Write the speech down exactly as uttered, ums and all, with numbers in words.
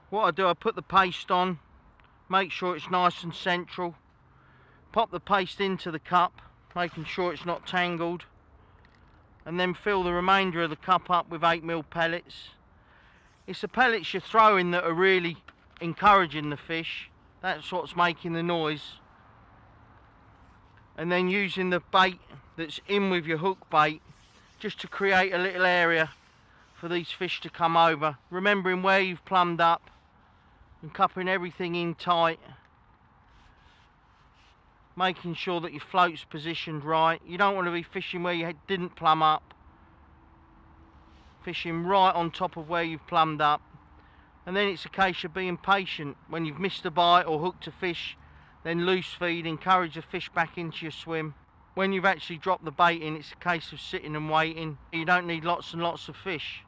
What I do, I put the paste on, make sure it's nice and central, pop the paste into the cup, making sure it's not tangled, and then fill the remainder of the cup up with eight mil pellets. It's the pellets you're throwing that are really encouraging the fish. That's what's making the noise. And then using the bait that's in with your hook bait just to create a little area for these fish to come over, remembering where you've plumbed up and cupping everything in tight, making sure that your float's positioned right. You don't want to be fishing where you didn't plumb up, fishing right on top of where you've plumbed up. And then it's a case of being patient. When you've missed a bite or hooked a fish, then loose feed, encourage the fish back into your swim. When you've actually dropped the bait in, it's a case of sitting and waiting. You don't need lots and lots of fish.